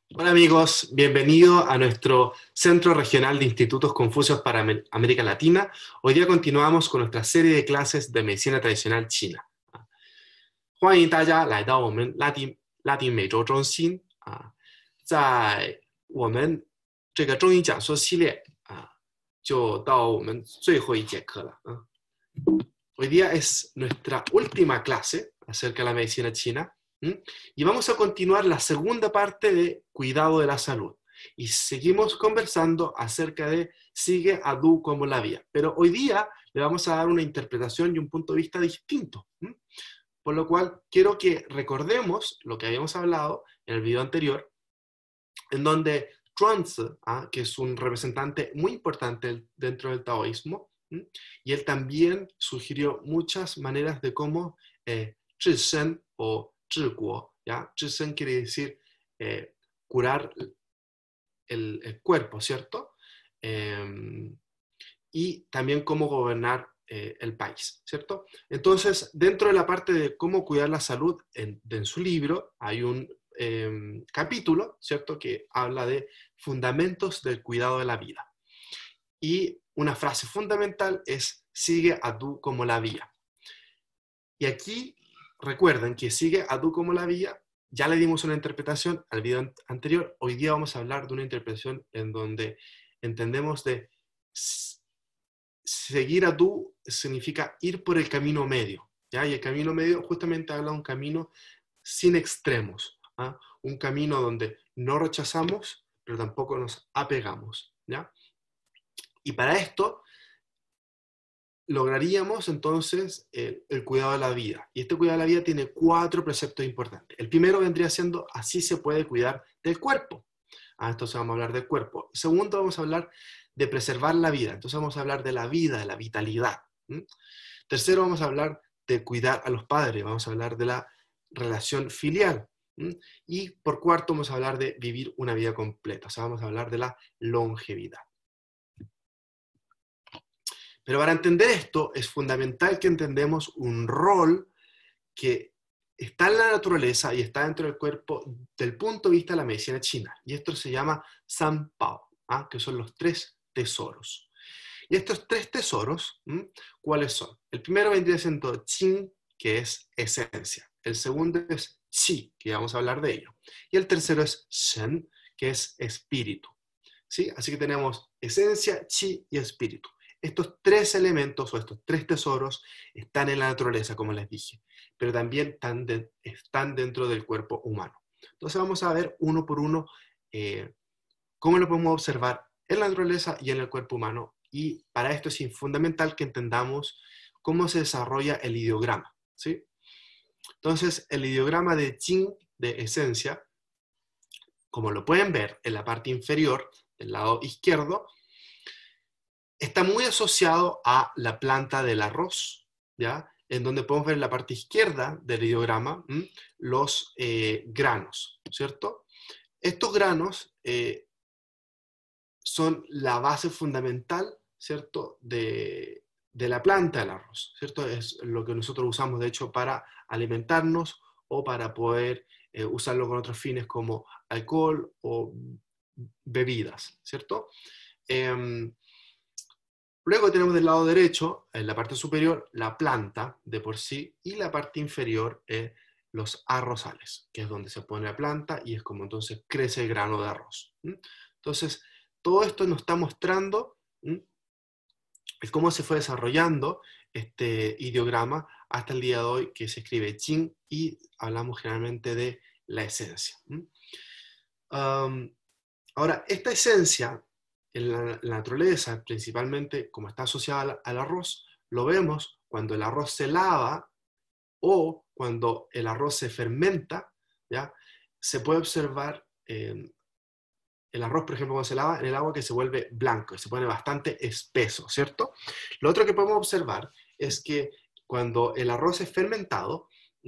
Hola amigos, bienvenido a nuestro Centro Regional de Institutos Confucios para América Latina. Hoy día continuamos con nuestra serie de clases de medicina tradicional china. 欢迎大家来到我们拉丁美洲中心在我们这个中英讲说系列就到我们最后一节课了。Hoy día es nuestra última clase acerca de la medicina china. Y vamos a continuar la segunda parte de cuidado de la salud. Y seguimos conversando acerca de sigue a Du como la vía. Pero hoy día le vamos a dar una interpretación y un punto de vista distinto. Por lo cual quiero que recordemos lo que habíamos hablado en el video anterior, en donde Zhuangzi, que es un representante muy importante dentro del taoísmo, y él también sugirió muchas maneras de cómo zhishen o zhiguo, ¿ya? Zhishen quiere decir curar el cuerpo, ¿cierto? Y también cómo gobernar el país, ¿cierto? Entonces, dentro de la parte de cómo cuidar la salud, en su libro hay un capítulo, ¿cierto?, que habla de fundamentos del cuidado de la vida. Y una frase fundamental es, sigue a Du como la vía. Y aquí, recuerden que sigue a Du como la vía, ya le dimos una interpretación al video anterior, hoy día vamos a hablar de una interpretación en donde entendemos de seguir a Du significa ir por el camino medio, ¿ya? Y el camino medio justamente habla de un camino sin extremos, un camino donde no rechazamos, pero tampoco nos apegamos, ¿ya? Y para esto lograríamos entonces el cuidado de la vida. Y este cuidado de la vida tiene 4 preceptos importantes. El primero vendría siendo, así se puede cuidar del cuerpo. Entonces vamos a hablar del cuerpo. Segundo, vamos a hablar de preservar la vida. Entonces vamos a hablar de la vida, de la vitalidad. Tercero, vamos a hablar de cuidar a los padres. Vamos a hablar de la relación filial. Y por cuarto, vamos a hablar de vivir una vida completa. O sea, vamos a hablar de la longevidad. Pero para entender esto, es fundamental que entendamos un rol que está en la naturaleza y está dentro del cuerpo del punto de vista de la medicina china. Y esto se llama Sanpao, que son los 3 tesoros. Y estos 3 tesoros, ¿cuáles son? El primero vendría siendo Qing, que es esencia. El segundo es Qi, que vamos a hablar de ello. Y el tercero es Shen, que es espíritu. ¿Sí? Así que tenemos esencia, Qi y espíritu. Estos 3 elementos o estos 3 tesoros están en la naturaleza, como les dije, pero también están dentro del cuerpo humano. Entonces vamos a ver uno por uno cómo lo podemos observar en la naturaleza y en el cuerpo humano. Y para esto es fundamental que entendamos cómo se desarrolla el ideograma, ¿sí? Entonces, el ideograma de Qing, de esencia, como lo pueden ver en la parte inferior del lado izquierdo, está muy asociado a la planta del arroz, ¿ya? En donde podemos ver en la parte izquierda del ideograma los granos, ¿cierto? Estos granos son la base fundamental, ¿cierto?, de la planta del arroz, ¿cierto? Es lo que nosotros usamos, de hecho, para alimentarnos o para poder usarlo con otros fines como alcohol o bebidas, ¿cierto? Luego tenemos del lado derecho, en la parte superior, la planta de por sí, y la parte inferior los arrozales, que es donde se pone la planta y es como entonces crece el grano de arroz. Entonces, todo esto nos está mostrando cómo se fue desarrollando este ideograma hasta el día de hoy, que se escribe Qing y hablamos generalmente de la esencia. Ahora, esta esencia en la naturaleza, principalmente como está asociada al arroz, lo vemos cuando el arroz se lava o cuando el arroz se fermenta, ¿ya? Se puede observar el arroz, por ejemplo, cuando se lava en el agua, que se vuelve blanco, se pone bastante espeso, ¿cierto? Lo otro que podemos observar es que cuando el arroz es fermentado,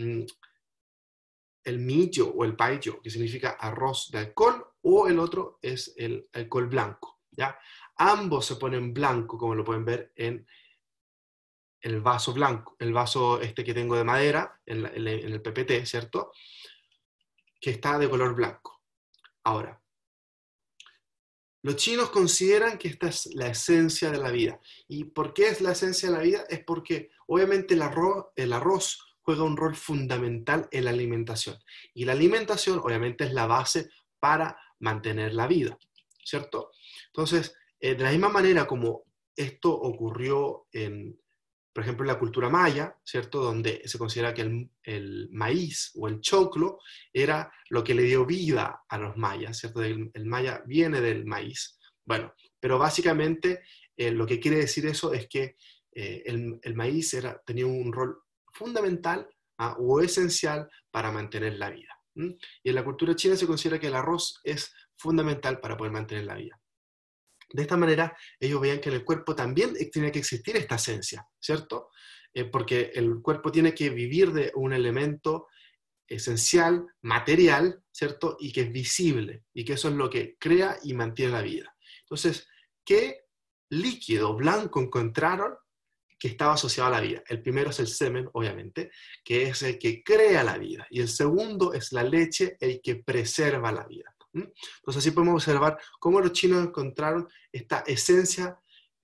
el millo o el baijiu, que significa arroz de alcohol, o el otro es el alcohol blanco, ¿ya? Ambos se ponen blanco, como lo pueden ver en el vaso blanco, el vaso este que tengo de madera, en el PPT, ¿cierto?, que está de color blanco. Ahora, los chinos consideran que esta es la esencia de la vida. ¿Y por qué es la esencia de la vida? Es porque obviamente el arroz juega un rol fundamental en la alimentación. Y la alimentación obviamente es la base para mantener la vida, ¿cierto? Entonces, de la misma manera como esto ocurrió por ejemplo, en la cultura maya, ¿cierto? Donde se considera que el maíz o el choclo era lo que le dio vida a los mayas, ¿cierto? El maya viene del maíz. Bueno, pero básicamente lo que quiere decir eso es que el maíz tenía un rol fundamental o esencial para mantener la vida. ¿Mm? Y en la cultura china se considera que el arroz es fundamental para poder mantener la vida. De esta manera, ellos veían que en el cuerpo también tiene que existir esta esencia, ¿cierto? Porque el cuerpo tiene que vivir de un elemento esencial, material, ¿cierto? Y que es visible, y que eso es lo que crea y mantiene la vida. Entonces, ¿qué líquido blanco encontraron que estaba asociado a la vida? El primero es el semen, obviamente, que es el que crea la vida, y el segundo es la leche, el que preserva la vida. Entonces así podemos observar cómo los chinos encontraron esta esencia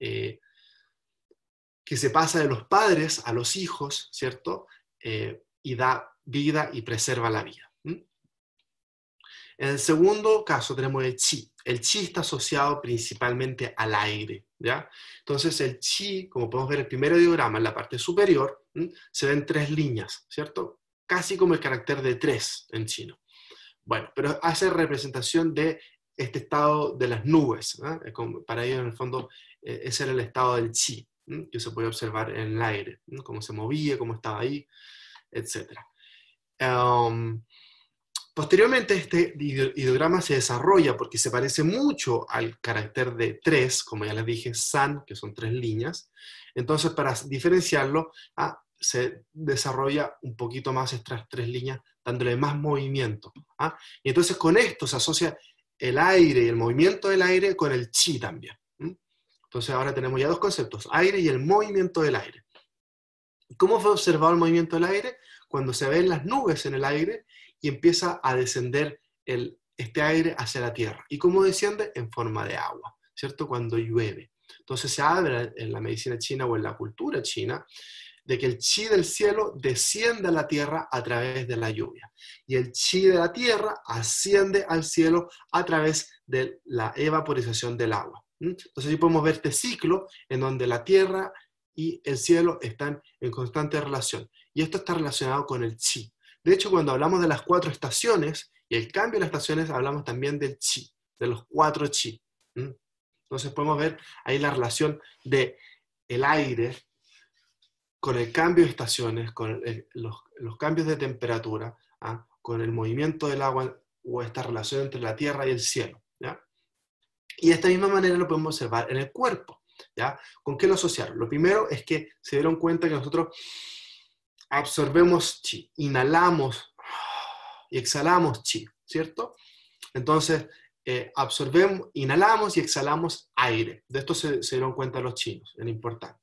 que se pasa de los padres a los hijos, ¿cierto? Y da vida y preserva la vida. En el segundo caso tenemos el chi. El chi está asociado principalmente al aire, ¿ya? Entonces el chi, como podemos ver en el primer diagrama, en la parte superior, se ven 3 líneas, ¿cierto? Casi como el carácter de 3 en chino. Bueno, pero hace representación de este estado de las nubes, ¿no? Para ellos, en el fondo, ese era el estado del chi, que se puede observar en el aire, ¿no? Cómo se movía, cómo estaba ahí, etc. Posteriormente, este ideograma se desarrolla porque se parece mucho al carácter de 3, como ya les dije, san, que son 3 líneas. Entonces, para diferenciarlo, se desarrolla un poquito más estas 3 líneas, dándole más movimiento. Y entonces con esto se asocia el aire y el movimiento del aire con el chi también. Entonces ahora tenemos ya 2 conceptos, aire y el movimiento del aire. ¿Cómo fue observado el movimiento del aire? Cuando se ven las nubes en el aire y empieza a descender este aire hacia la tierra. ¿Y cómo desciende? En forma de agua, ¿cierto? Cuando llueve. Entonces se habla en la medicina china o en la cultura china de que el chi del cielo desciende a la tierra a través de la lluvia. Y el chi de la tierra asciende al cielo a través de la evaporización del agua. Entonces ahí podemos ver este ciclo en donde la tierra y el cielo están en constante relación. Y esto está relacionado con el chi. De hecho, cuando hablamos de las 4 estaciones y el cambio de las estaciones, hablamos también del chi, de los 4 chi. Entonces podemos ver ahí la relación de el aire con el cambio de estaciones, con los cambios de temperatura, con el movimiento del agua o esta relación entre la tierra y el cielo. ¿Ya? Y de esta misma manera lo podemos observar en el cuerpo. ¿Ya? ¿Con qué lo asociaron? Lo primero es que se dieron cuenta que nosotros absorbemos chi, inhalamos y exhalamos chi, ¿cierto? Entonces, absorbemos, inhalamos y exhalamos aire. De esto se dieron cuenta los chinos, es importante.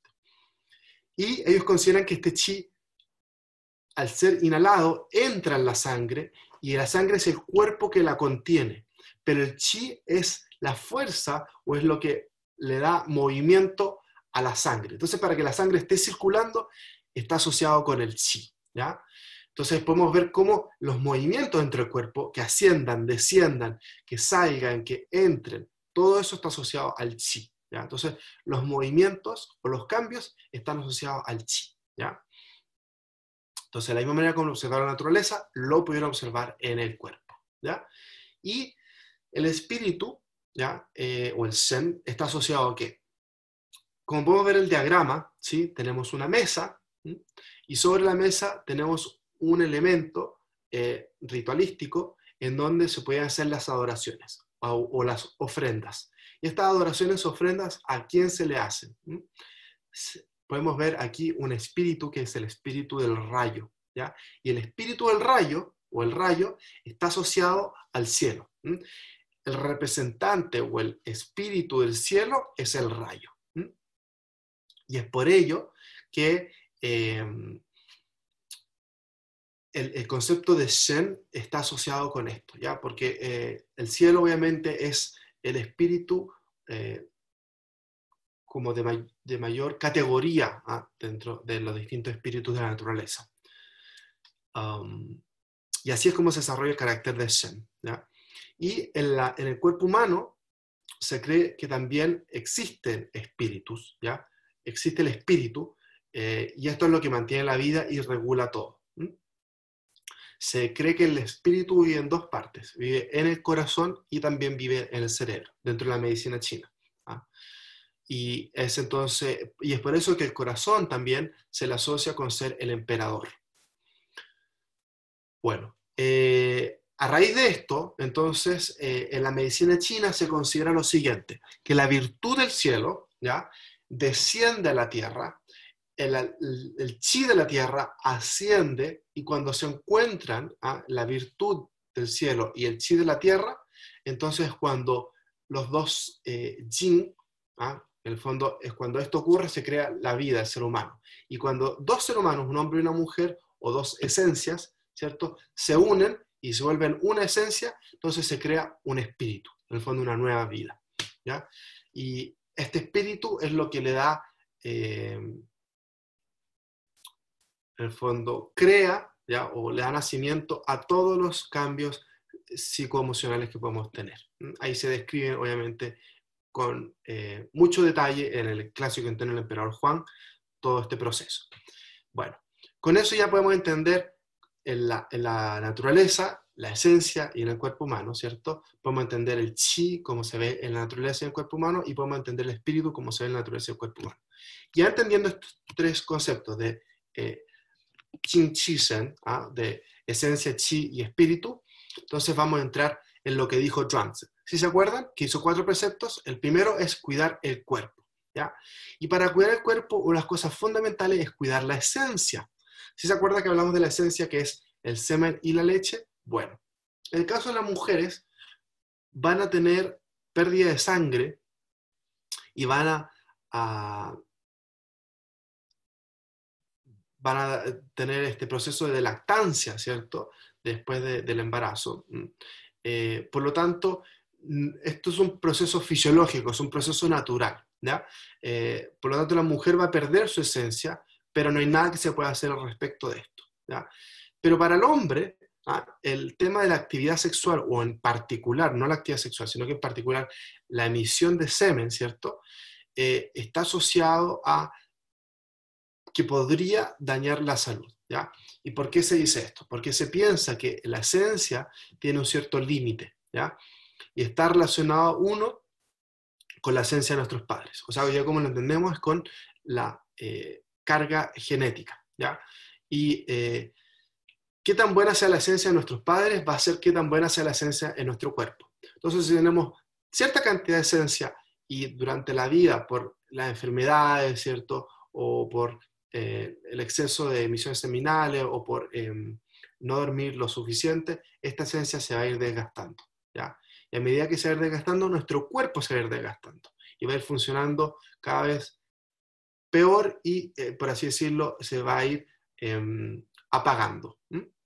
Y ellos consideran que este chi, al ser inhalado, entra en la sangre y la sangre es el cuerpo que la contiene. Pero el chi es la fuerza o es lo que le da movimiento a la sangre. Entonces, para que la sangre esté circulando, está asociado con el chi, ¿ya? Entonces podemos ver cómo los movimientos dentro del cuerpo, que asciendan, desciendan, que salgan, que entren, todo eso está asociado al chi, ¿ya? Entonces los movimientos o los cambios están asociados al chi, ¿ya? Entonces de la misma manera como observaron la naturaleza, lo pudieron observar en el cuerpo, ¿ya? Y el espíritu, ¿ya? O el Zen, está asociado a ¿qué? Como podemos ver el diagrama, ¿sí? Tenemos una mesa, ¿sí? Y sobre la mesa tenemos un elemento ritualístico en donde se pueden hacer las adoraciones o las ofrendas. Y estas adoraciones, ofrendas, ¿a quién se le hacen? Podemos ver aquí un espíritu que es el espíritu del rayo, ¿ya? Y el espíritu del rayo, o el rayo, está asociado al cielo. El representante o el espíritu del cielo es el rayo. Y es por ello que el concepto de Shen está asociado con esto, ¿ya? Porque el cielo obviamente es el espíritu como de mayor categoría dentro de los distintos espíritus de la naturaleza. Y así es como se desarrolla el carácter de Shen, ¿ya? Y en el cuerpo humano se cree que también existen espíritus, ¿ya? Existe el espíritu, y esto es lo que mantiene la vida y regula todo. Se cree que el espíritu vive en dos partes, vive en el corazón y también vive en el cerebro, dentro de la medicina china. Y es por eso que el corazón también se le asocia con ser el emperador. Bueno, a raíz de esto, entonces, en la medicina china se considera lo siguiente, que la virtud del cielo, ¿ya?, desciende a la tierra, el chi de la tierra asciende, y cuando se encuentran la virtud del cielo y el chi de la tierra, entonces cuando los dos yin, en el fondo es cuando esto ocurre, se crea la vida del ser humano. Y cuando dos seres humanos, un hombre y una mujer, o dos esencias, ¿cierto?, se unen y se vuelven una esencia, entonces se crea un espíritu, en el fondo una nueva vida, ¿ya? Y este espíritu es lo que le da, en el fondo, crea, ¿ya?, o le da nacimiento a todos los cambios psicoemocionales que podemos tener. Ahí se describen, obviamente, con mucho detalle en el clásico interno del emperador Juan, todo este proceso. Bueno, con eso ya podemos entender en la naturaleza, la esencia y en el cuerpo humano, ¿cierto? Podemos entender el chi, como se ve en la naturaleza y en el cuerpo humano, y podemos entender el espíritu, como se ve en la naturaleza y el cuerpo humano. Ya entendiendo estos tres conceptos de Qing Qi Shen, de esencia, chi y espíritu, entonces vamos a entrar en lo que dijo Zhuangzi. Si se acuerdan, que hizo 4 preceptos. El primero es cuidar el cuerpo, ¿ya? Y para cuidar el cuerpo, una de las cosas fundamentales es cuidar la esencia. Si se acuerdan que hablamos de la esencia, que es el semen y la leche, bueno, en el caso de las mujeres, van a tener pérdida de sangre y van a tener este proceso de lactancia, ¿cierto?, después del embarazo. Por lo tanto, esto es un proceso fisiológico, es un proceso natural, ¿ya? Por lo tanto, la mujer va a perder su esencia, pero no hay nada que se pueda hacer al respecto de esto, ¿ya? Pero para el hombre, el tema de la actividad sexual, o en particular, no la actividad sexual, sino que en particular la emisión de semen, ¿cierto?, está asociado a que podría dañar la salud, ¿ya? ¿Y por qué se dice esto? Porque se piensa que la esencia tiene un cierto límite, ¿ya? Y está relacionado, uno, con la esencia de nuestros padres. O sea, ya como lo entendemos, es con la carga genética, ¿ya? Y qué tan buena sea la esencia de nuestros padres va a ser qué tan buena sea la esencia en nuestro cuerpo. Entonces, si tenemos cierta cantidad de esencia y durante la vida, por las enfermedades, ¿cierto?, o por el exceso de emisiones seminales, o por no dormir lo suficiente, esta esencia se va a ir desgastando, ¿ya? Y a medida que se va a ir desgastando, nuestro cuerpo se va a ir desgastando y va a ir funcionando cada vez peor y, por así decirlo, se va a ir apagando.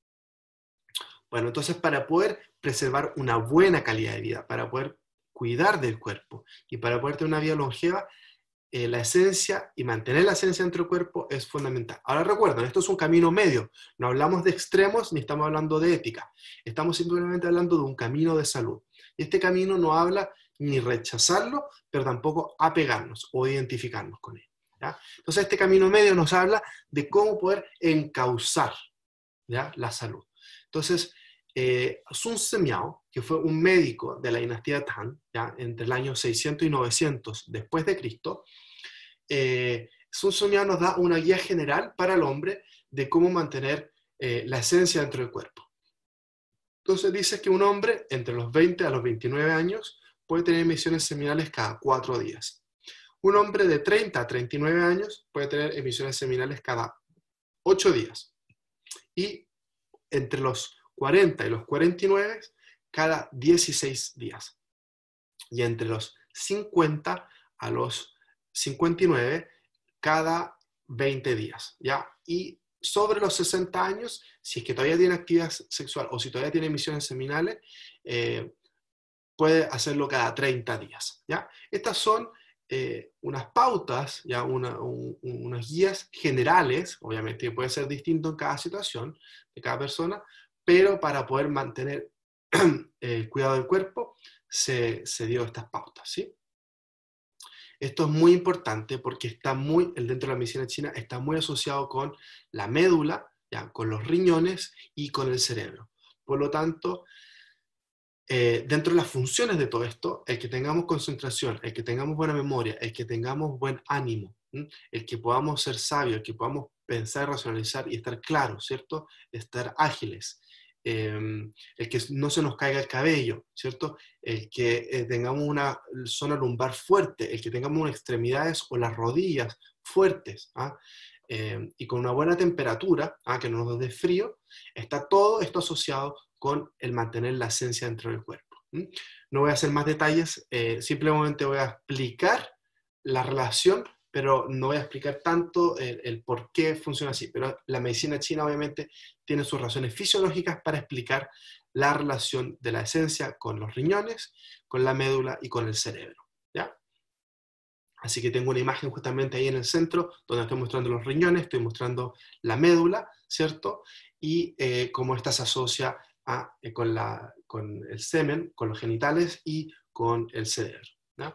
Bueno, entonces, para poder preservar una buena calidad de vida, para poder cuidar del cuerpo y para poder tener una vida longeva, la esencia y mantener la esencia dentro del cuerpo es fundamental. Ahora recuerden, esto es un camino medio. No hablamos de extremos ni estamos hablando de ética. Estamos simplemente hablando de un camino de salud. Y este camino no habla ni rechazarlo, pero tampoco apegarnos o identificarnos con él, ¿ya? Entonces, este camino medio nos habla de cómo poder encauzar, ¿ya?, la salud. Entonces, Sun Semiao, que fue un médico de la dinastía Tang, ¿ya?, entre el año 600 y 900 después de Cristo, Sun Semiao nos da una guía general para el hombre de cómo mantener la esencia dentro del cuerpo. Entonces dice que un hombre entre los 20 a los 29 años puede tener emisiones seminales cada 4 días. Un hombre de 30 a 39 años puede tener emisiones seminales cada 8 días. Y entre los 40 y los 49, cada 16 días. Y entre los 50 a los 59, cada 20 días, ¿ya? Y sobre los 60 años, si es que todavía tiene actividad sexual o si todavía tiene emisiones seminales, puede hacerlo cada 30 días. ¿Ya? Estas son unas pautas, ¿ya? Unas guías generales, obviamente que puede ser distinto en cada situación de cada persona, pero para poder mantener el cuidado del cuerpo se dio estas pautas. ¿Sí? Esto es muy importante porque dentro de la medicina china está muy asociado con la médula, ¿ya? Con los riñones y con el cerebro. Por lo tanto, dentro de las funciones de todo esto, el que tengamos concentración, el que tengamos buena memoria, el que tengamos buen ánimo, el que podamos ser sabios, el que podamos pensar, racionalizar y estar claros, ¿cierto? Estar ágiles, el que no se nos caiga el cabello, ¿cierto? El que tengamos una zona lumbar fuerte, el que tengamos unas extremidades o las rodillas fuertes, ¿ah? Y con una buena temperatura, que no nos dé frío, está todo esto asociado con el mantener la esencia dentro del cuerpo. No voy a hacer más detalles, simplemente voy a explicar la relación, pero no voy a explicar tanto el por qué funciona así. Pero la medicina china obviamente tiene sus razones fisiológicas para explicar la relación de la esencia con los riñones, con la médula y con el cerebro. ¿Ya? Así que tengo una imagen justamente ahí en el centro, donde estoy mostrando los riñones, estoy mostrando la médula, ¿cierto? Y cómo esta se asocia con el semen, con los genitales y con el cerebro. ¿Ya?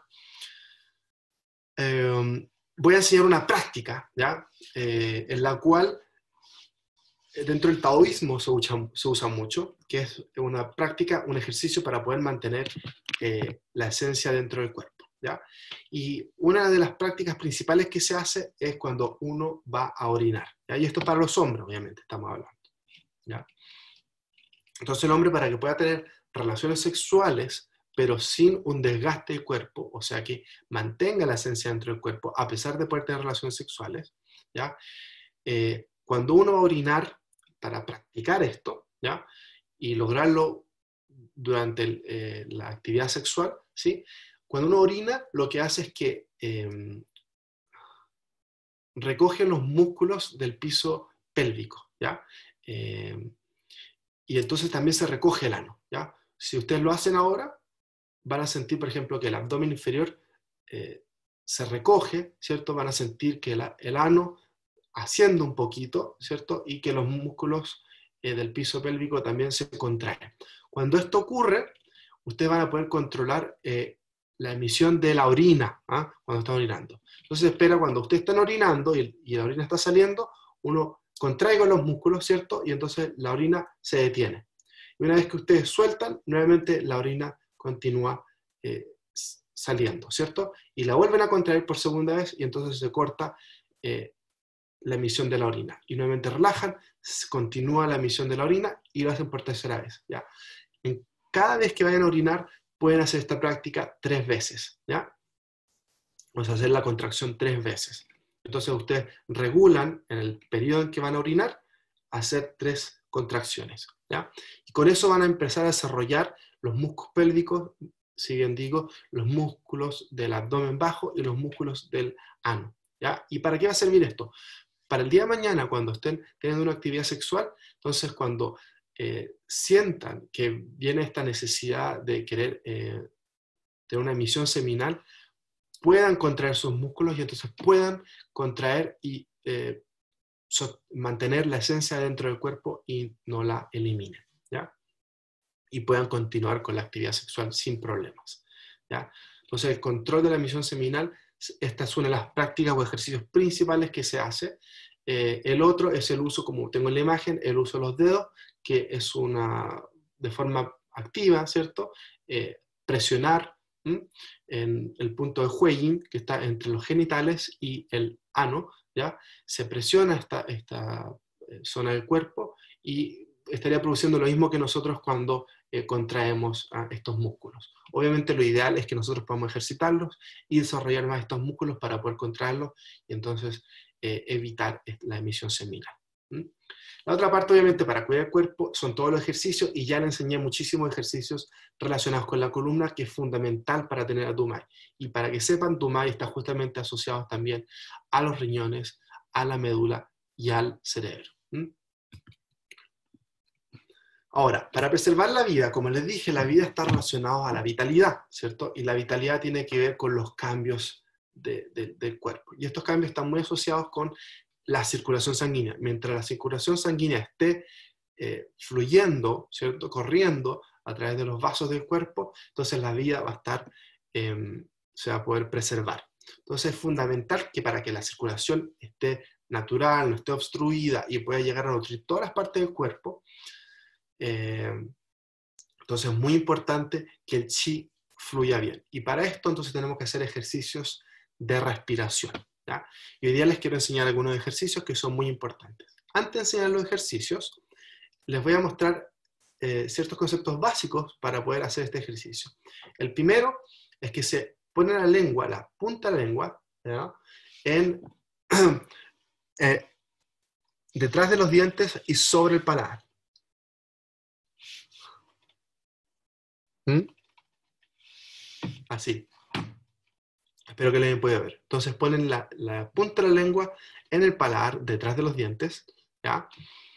Voy a enseñar una práctica, ¿ya? En la cual dentro del taoísmo se usa mucho, que es una práctica, un ejercicio para poder mantener la esencia dentro del cuerpo. ¿Ya? Y una de las prácticas principales que se hace es cuando uno va a orinar. ¿Ya? Y esto es para los hombres, obviamente, estamos hablando. ¿Ya? Entonces el hombre, para que pueda tener relaciones sexuales, pero sin un desgaste del cuerpo, o sea que mantenga la esencia dentro del cuerpo, a pesar de poder tener relaciones sexuales, ¿ya? Cuando uno va a orinar, para practicar esto, ¿ya? Y lograrlo durante la actividad sexual, ¿sí? Cuando uno orina, lo que hace es que recoge los músculos del piso pélvico, ¿ya? Y entonces también se recoge el ano, ¿ya? Si ustedes lo hacen ahora, van a sentir, por ejemplo, que el abdomen inferior se recoge, ¿cierto? Van a sentir que el ano asciende un poquito, ¿cierto? Y que los músculos del piso pélvico también se contraen. Cuando esto ocurre, ustedes van a poder controlar la emisión de la orina, cuando están orinando. Entonces espera cuando ustedes están orinando y la orina está saliendo, uno contrae con los músculos, ¿cierto? Y entonces la orina se detiene. Y una vez que ustedes sueltan, nuevamente la orina continúa saliendo, ¿cierto? Y la vuelven a contraer por segunda vez y entonces se corta la emisión de la orina. Y nuevamente relajan, continúa la emisión de la orina y lo hacen por tercera vez, ¿ya? Cada vez que vayan a orinar, pueden hacer esta práctica 3 veces, ¿ya? Vamos a hacer la contracción 3 veces. Entonces ustedes regulan en el periodo en que van a orinar, hacer 3 contracciones, ¿ya? Y con eso van a empezar a desarrollar los músculos pélvicos, si bien digo, los músculos del abdomen bajo y los músculos del ano, ¿ya? ¿Y para qué va a servir esto? Para el día de mañana, cuando estén teniendo una actividad sexual, entonces cuando sientan que viene esta necesidad de querer tener una emisión seminal, puedan contraer sus músculos y entonces puedan contraer y mantener la esencia dentro del cuerpo y no la eliminen, ¿ya? Y puedan continuar con la actividad sexual sin problemas, ¿ya? Entonces el control de la emisión seminal, esta es una de las prácticas o ejercicios principales que se hace. El otro es el uso, como tengo en la imagen, el uso de los dedos, que es de forma activa, ¿cierto? Presionar en el punto de Hueyin, que está entre los genitales y el ano, ¿ya? Se presiona esta zona del cuerpo y estaría produciendo lo mismo que nosotros cuando contraemos estos músculos. Obviamente lo ideal es que nosotros podamos ejercitarlos y desarrollar más estos músculos para poder contraerlos y entonces evitar la emisión seminal. La otra parte, obviamente, para cuidar el cuerpo son todos los ejercicios, y ya le enseñé muchísimos ejercicios relacionados con la columna, que es fundamental para tener a Tumai. Y para que sepan, Tumai está justamente asociado también a los riñones, a la médula y al cerebro. ¿Mm? Ahora, para preservar la vida, como les dije, la vida está relacionada a la vitalidad, ¿cierto? Y la vitalidad tiene que ver con los cambios del cuerpo. Y estos cambios están muy asociados con la circulación sanguínea. Mientras la circulación sanguínea esté fluyendo, ¿cierto? Corriendo a través de los vasos del cuerpo, entonces la vida va a estar, se va a poder preservar. Entonces es fundamental que para que la circulación esté natural, no esté obstruida y pueda llegar a nutrir todas las partes del cuerpo, entonces es muy importante que el chi fluya bien. Y para esto entonces tenemos que hacer ejercicios de respiración, ¿ya? Y hoy día les quiero enseñar algunos ejercicios que son muy importantes. Antes de enseñar los ejercicios, les voy a mostrar ciertos conceptos básicos para poder hacer este ejercicio. El primero es que se pone la lengua, la punta de la lengua, ¿ya? En, eh, detrás de los dientes y sobre el paladar. ¿Mm? Así. Espero que lo pueda ver. Entonces ponen la punta de la lengua en el paladar, detrás de los dientes, ¿ya?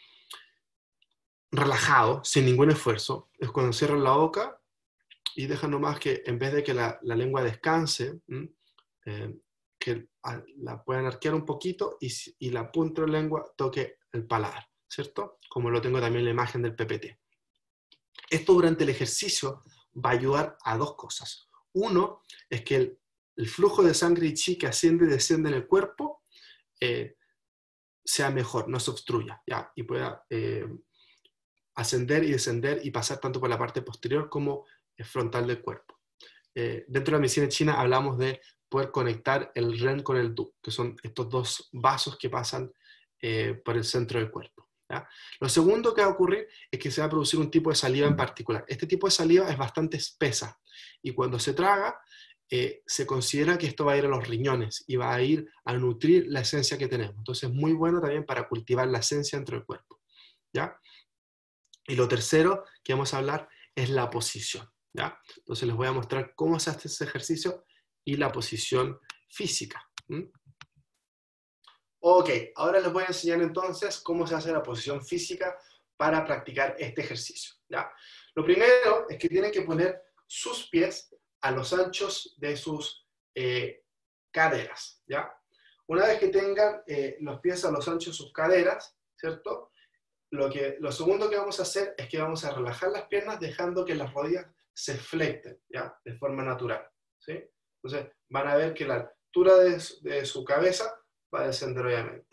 Relajado, sin ningún esfuerzo. Es cuando cierran la boca y dejan nomás que, en vez de que la lengua descanse, que la puedan arquear un poquito y la punta de la lengua toque el paladar, ¿cierto? Como lo tengo también en la imagen del PPT. Esto durante el ejercicio va a ayudar a dos cosas. Uno es que el flujo de sangre y chi que asciende y desciende en el cuerpo sea mejor, no se obstruya, ¿ya? Y pueda ascender y descender y pasar tanto por la parte posterior como frontal del cuerpo. Dentro de la medicina china hablamos de poder conectar el Ren con el Du, que son estos dos vasos que pasan por el centro del cuerpo, ¿ya? Lo segundo que va a ocurrir es que se va a producir un tipo de saliva en particular. Este tipo de saliva es bastante espesa y cuando se traga, se considera que esto va a ir a los riñones y va a ir a nutrir la esencia que tenemos. Entonces es muy bueno también para cultivar la esencia dentro del cuerpo, ¿ya? Y lo tercero que vamos a hablar es la posición, ¿ya? Entonces les voy a mostrar cómo se hace ese ejercicio y la posición física. Ok, ahora les voy a enseñar entonces cómo se hace la posición física para practicar este ejercicio, ¿ya? Lo primero es que tienen que poner sus pies a los anchos de sus caderas, ¿ya? Una vez que tengan los pies a los anchos de sus caderas, ¿cierto? Lo segundo que vamos a hacer es que vamos a relajar las piernas dejando que las rodillas se flecten, ¿ya? De forma natural, ¿sí? Entonces van a ver que la altura de su cabeza va a descender obviamente.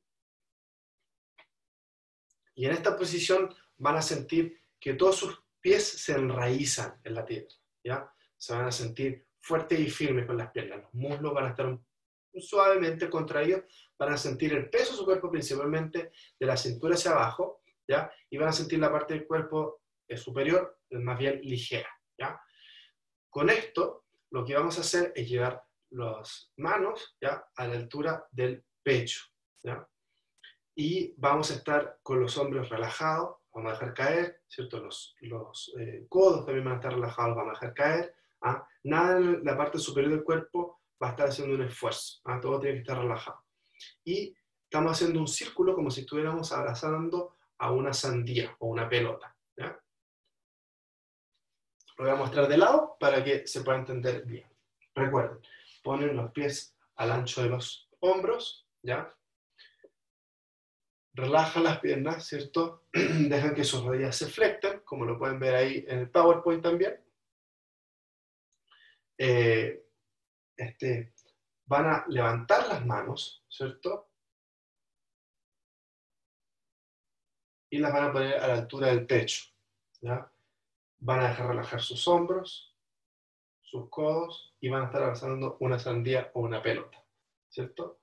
Y en esta posición van a sentir que todos sus pies se enraizan en la tierra, ¿ya? Se van a sentir fuertes y firmes con las piernas. Los muslos van a estar suavemente contraídos, van a sentir el peso de su cuerpo principalmente de la cintura hacia abajo, ¿ya? Y van a sentir la parte del cuerpo superior más bien ligera, ¿ya? Con esto, lo que vamos a hacer es llevar las manos, ¿ya? A la altura del pecho, ¿ya? Y vamos a estar con los hombros relajados, vamos a dejar caer, ¿cierto? Los codos también van a estar relajados, vamos a dejar caer, ¿ah? Nada en la parte superior del cuerpo va a estar haciendo un esfuerzo, ¿ah? Todo tiene que estar relajado. Y estamos haciendo un círculo como si estuviéramos abrazando a una sandía o una pelota, ¿ya? Lo voy a mostrar de lado para que se pueda entender bien. Recuerden, ponen los pies al ancho de los hombros, ¿ya? Relajan las piernas, ¿cierto? Dejan que sus rodillas se flecten, como lo pueden ver ahí en el PowerPoint también. Eh, Van a levantar las manos, ¿cierto? Y las van a poner a la altura del pecho, ¿ya? Van a dejar relajar sus hombros, sus codos, y van a estar abrazando una sandía o una pelota, ¿cierto?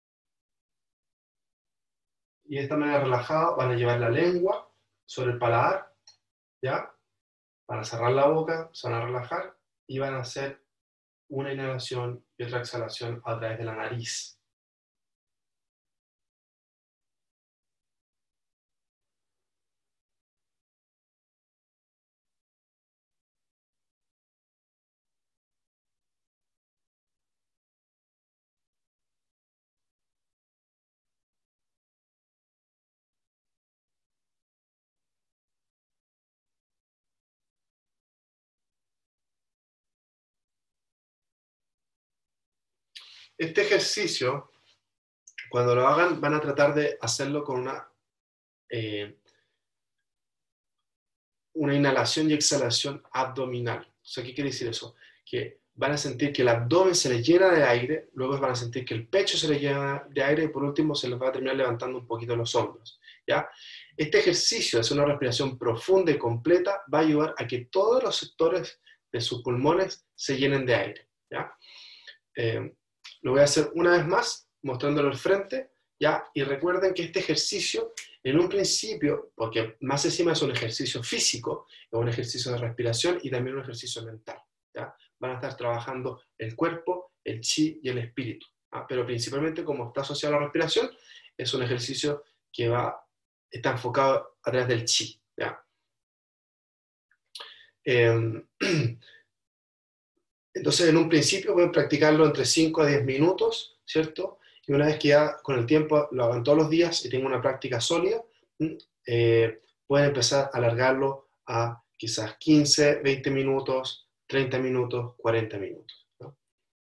Y de esta manera relajada van a llevar la lengua sobre el paladar, ¿ya? Van a cerrar la boca, se van a relajar y van a hacer una inhalación y otra exhalación a través de la nariz. Este ejercicio, cuando lo hagan, van a tratar de hacerlo con una inhalación y exhalación abdominal. O sea, ¿qué quiere decir eso? Que van a sentir que el abdomen se les llena de aire, luego van a sentir que el pecho se les llena de aire y por último se les va a terminar levantando un poquito los hombros, ¿ya? Este ejercicio, hacer una respiración profunda y completa, va a ayudar a que todos los sectores de sus pulmones se llenen de aire, ¿ya? Lo voy a hacer una vez más, mostrándolo al frente, ¿ya? Y recuerden que este ejercicio, en un principio, porque más encima es un ejercicio físico, es un ejercicio de respiración y también un ejercicio mental, ¿ya? Van a estar trabajando el cuerpo, el chi y el espíritu, ¿ah? Pero principalmente como está asociado a la respiración, es un ejercicio que está enfocado a través del chi, ¿ya? Entonces, en un principio pueden practicarlo entre 5 a 10 minutos, ¿cierto? Y una vez que ya con el tiempo lo hagan todos los días y tengan una práctica sólida, pueden empezar a alargarlo a quizás 15, 20 minutos, 30 minutos, 40 minutos, ¿no?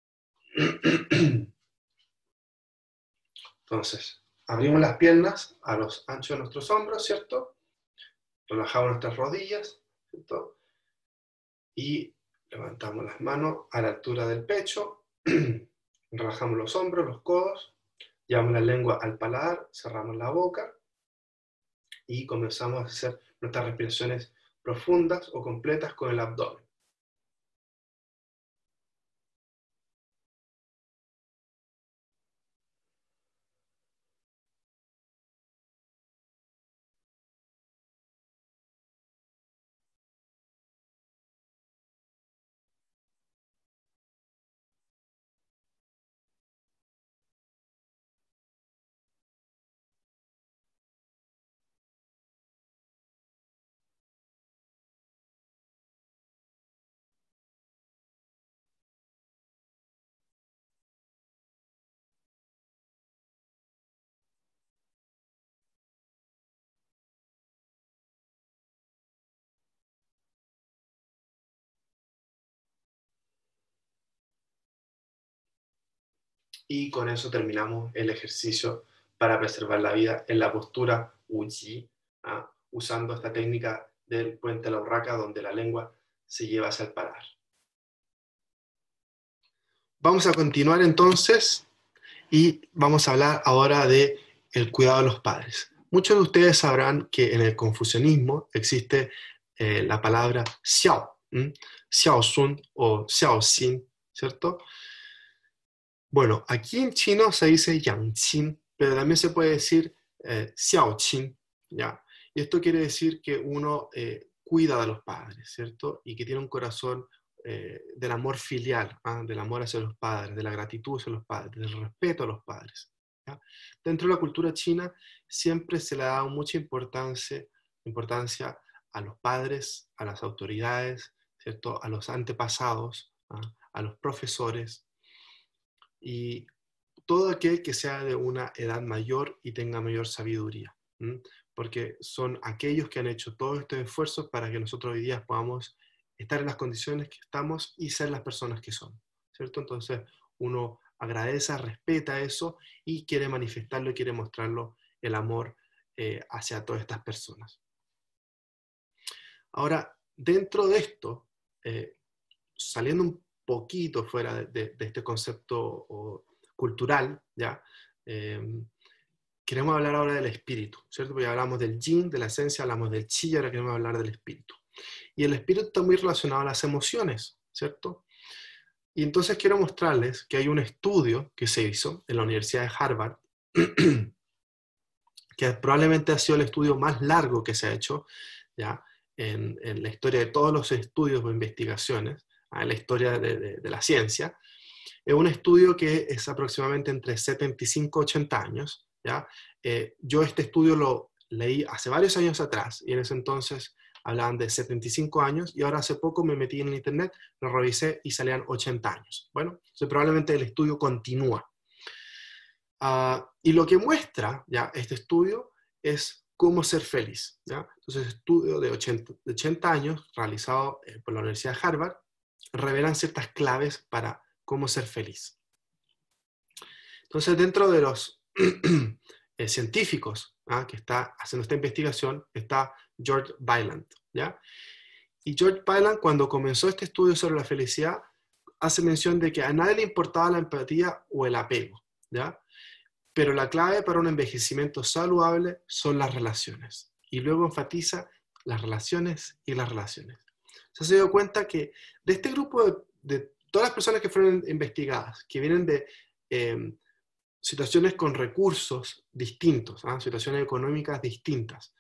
Entonces, abrimos las piernas a los anchos de nuestros hombros, ¿cierto? Relajamos nuestras rodillas, ¿cierto? Y levantamos las manos a la altura del pecho, relajamos los hombros, los codos, llevamos la lengua al paladar, cerramos la boca y comenzamos a hacer nuestras respiraciones profundas o completas con el abdomen. Y con eso terminamos el ejercicio para preservar la vida en la postura Uji, ¿ah? Usando esta técnica del puente a la urraca donde la lengua se lleva hacia el paladar. Vamos a continuar entonces y vamos a hablar ahora de el cuidado de los padres. Muchos de ustedes sabrán que en el confucianismo existe la palabra xiao, xiao sun o xiao xin, ¿cierto? Bueno, aquí en chino se dice yang qin, pero también se puede decir xiao qin, ¿ya? Y esto quiere decir que uno cuida de los padres, ¿cierto? Y que tiene un corazón del amor filial, ¿ah? Del amor hacia los padres, de la gratitud hacia los padres, del respeto a los padres, ¿ya? Dentro de la cultura china siempre se le ha dado mucha importancia a los padres, a las autoridades, ¿cierto? A los antepasados, ¿ah? A los profesores, y todo aquel que sea de una edad mayor y tenga mayor sabiduría, porque son aquellos que han hecho todos estos esfuerzos para que nosotros hoy día podamos estar en las condiciones que estamos y ser las personas que somos, ¿cierto? Entonces uno agradece, respeta eso y quiere manifestarlo y quiere mostrarlo el amor hacia todas estas personas. Ahora, dentro de esto, saliendo un poquito fuera de este concepto cultural, ¿ya? Queremos hablar ahora del espíritu, ¿cierto? Porque hablamos del yin, de la esencia, hablamos del chi, y ahora queremos hablar del espíritu. Y el espíritu está muy relacionado a las emociones, ¿cierto? Y entonces quiero mostrarles que hay un estudio que se hizo en la Universidad de Harvard, que probablemente ha sido el estudio más largo que se ha hecho, ¿ya? En la historia de todos los estudios o investigaciones, en la historia de la ciencia. Es un estudio que es aproximadamente entre 75 y 80 años, ¿ya? Yo este estudio lo leí hace varios años atrás, y en ese entonces hablaban de 75 años, y ahora hace poco me metí en el internet, lo revisé y salían 80 años. Bueno, entonces probablemente el estudio continúa. Y lo que muestra ya este estudio es cómo ser feliz, ¿ya? Entonces, estudio de 80 años realizado por la Universidad de Harvard revelan ciertas claves para cómo ser feliz. Entonces, dentro de los científicos que está haciendo esta investigación, está George Byland, ¿ya? Y George Byland, cuando comenzó este estudio sobre la felicidad, hace mención de que a nadie le importaba la empatía o el apego, ¿ya? Pero la clave para un envejecimiento saludable son las relaciones. Y luego enfatiza las relaciones y las relaciones. Se dio cuenta que de este grupo de todas las personas que fueron investigadas, que vienen de situaciones con recursos distintos, situaciones económicas distintas,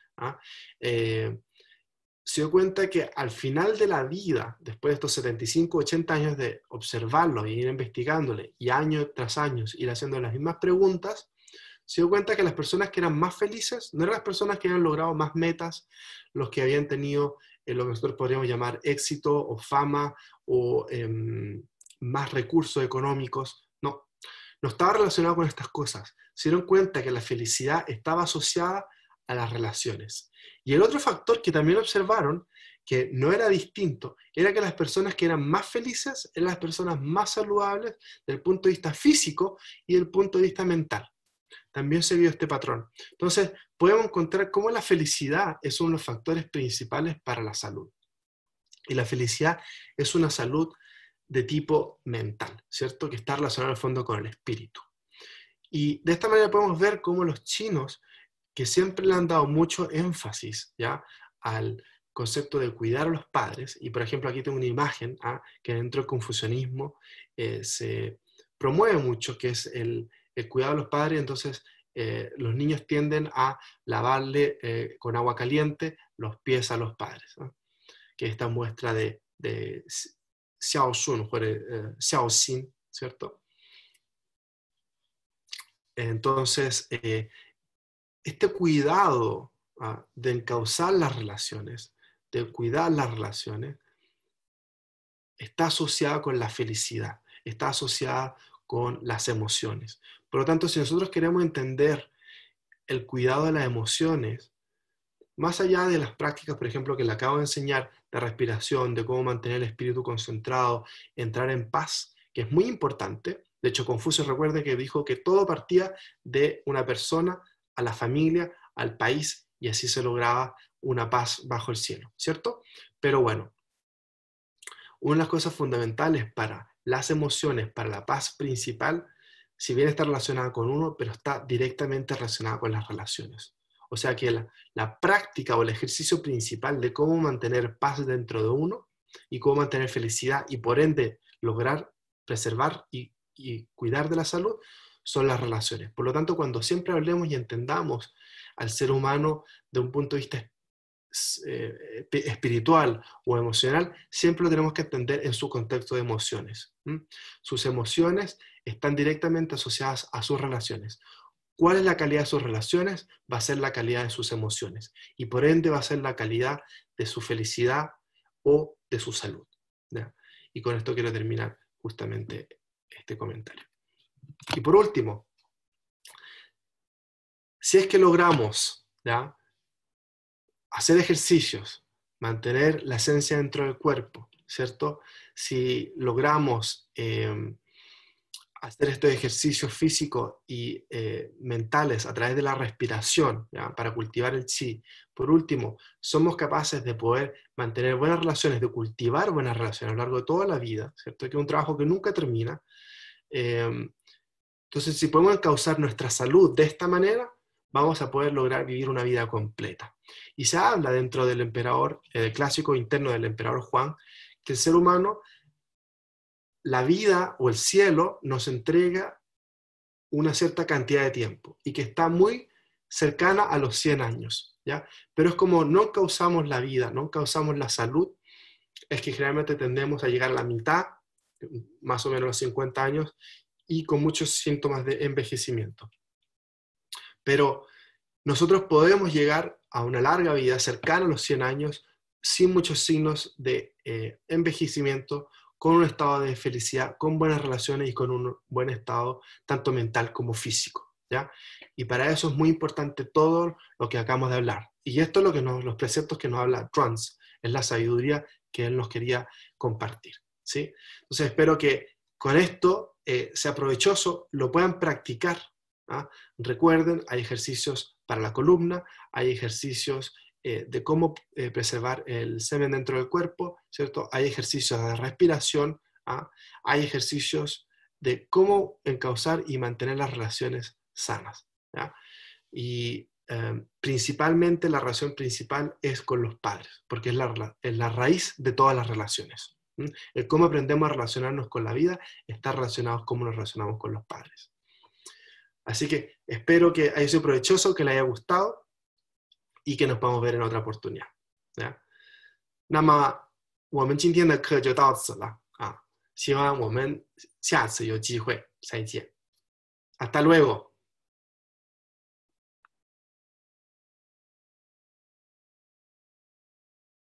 se dio cuenta que al final de la vida, después de estos 75, 80 años de observarlo y ir investigándole, y año tras año ir haciendo las mismas preguntas, se dio cuenta que las personas que eran más felices no eran las personas que habían logrado más metas, los que habían tenido lo que nosotros podríamos llamar éxito o fama o más recursos económicos. No, no estaba relacionado con estas cosas. Se dieron cuenta que la felicidad estaba asociada a las relaciones. Y el otro factor que también observaron, que no era distinto, era que las personas que eran más felices eran las personas más saludables desde el punto de vista físico y desde el punto de vista mental. También se vio este patrón. Entonces, podemos encontrar cómo la felicidad es uno de los factores principales para la salud. Y la felicidad es una salud de tipo mental, ¿cierto? Que está relacionada al fondo con el espíritu. Y de esta manera podemos ver cómo los chinos, que siempre le han dado mucho énfasis, ¿ya?, al concepto de cuidar a los padres, y por ejemplo aquí tengo una imagen que dentro del confucianismo se promueve mucho, que es el cuidado de los padres. Entonces los niños tienden a lavarle con agua caliente los pies a los padres, ¿no? Que esta muestra de xiaoxun, xiaoxin, ¿cierto? Entonces, este cuidado de encauzar las relaciones, de cuidar las relaciones, está asociada con la felicidad, está asociada con las emociones. Por lo tanto, si nosotros queremos entender el cuidado de las emociones, más allá de las prácticas, por ejemplo, que le acabo de enseñar, de respiración, de cómo mantener el espíritu concentrado, entrar en paz, que es muy importante. De hecho, Confucio, recuerde que dijo que todo partía de una persona a la familia, al país, y así se lograba una paz bajo el cielo, ¿cierto? Pero bueno, una de las cosas fundamentales para las emociones, para la paz principal, si bien está relacionada con uno, pero está directamente relacionada con las relaciones. O sea que la práctica o el ejercicio principal de cómo mantener paz dentro de uno y cómo mantener felicidad y por ende lograr preservar y cuidar de la salud son las relaciones. Por lo tanto, cuando siempre hablemos y entendamos al ser humano de un punto de vista espiritual o emocional, siempre lo tenemos que entender en su contexto de emociones. Sus emociones están directamente asociadas a sus relaciones. ¿Cuál es la calidad de sus relaciones? Va a ser la calidad de sus emociones y por ende va a ser la calidad de su felicidad o de su salud, ¿ya? Y con esto quiero terminar justamente este comentario. Y por último, si es que logramos, ¿ya?, hacer ejercicios, mantener la esencia dentro del cuerpo, ¿cierto? Si logramos hacer estos ejercicios físicos y mentales a través de la respiración, ¿ya?, para cultivar el chi. Por último, somos capaces de poder mantener buenas relaciones, de cultivar buenas relaciones a lo largo de toda la vida, ¿cierto? Que es un trabajo que nunca termina. Entonces, si podemos encauzar nuestra salud de esta manera, vamos a poder lograr vivir una vida completa. Y se habla dentro del emperador, el clásico interno del emperador Juan, que el ser humano, la vida o el cielo nos entrega una cierta cantidad de tiempo y que está muy cercana a los 100 años, ¿ya? Pero es como no causamos la vida, no causamos la salud, es que generalmente tendemos a llegar a la mitad, más o menos a los 50 años, y con muchos síntomas de envejecimiento. Pero nosotros podemos llegar a una larga vida cercana a los 100 años sin muchos signos de envejecimiento, con un estado de felicidad, con buenas relaciones y con un buen estado tanto mental como físico, ¿ya? Y para eso es muy importante todo lo que acabamos de hablar. Y esto es lo que los preceptos que nos habla Trans, es la sabiduría que él nos quería compartir, ¿sí? Entonces espero que con esto sea provechoso, lo puedan practicar. ¿Ah? Recuerden, hay ejercicios para la columna, hay ejercicios de cómo preservar el semen dentro del cuerpo, ¿cierto? Hay ejercicios de respiración, ¿ah? Hay ejercicios de cómo encauzar y mantener las relaciones sanas, ¿ya? Y principalmente la relación principal es con los padres, porque es la raíz de todas las relaciones. El cómo aprendemos a relacionarnos con la vida está relacionado con cómo nos relacionamos con los padres. Así que espero que haya sido provechoso, que les haya gustado y que nos podamos ver en otra oportunidad. 那么我们今天的课就到此了啊，希望我们下次有机会再见。Hasta luego.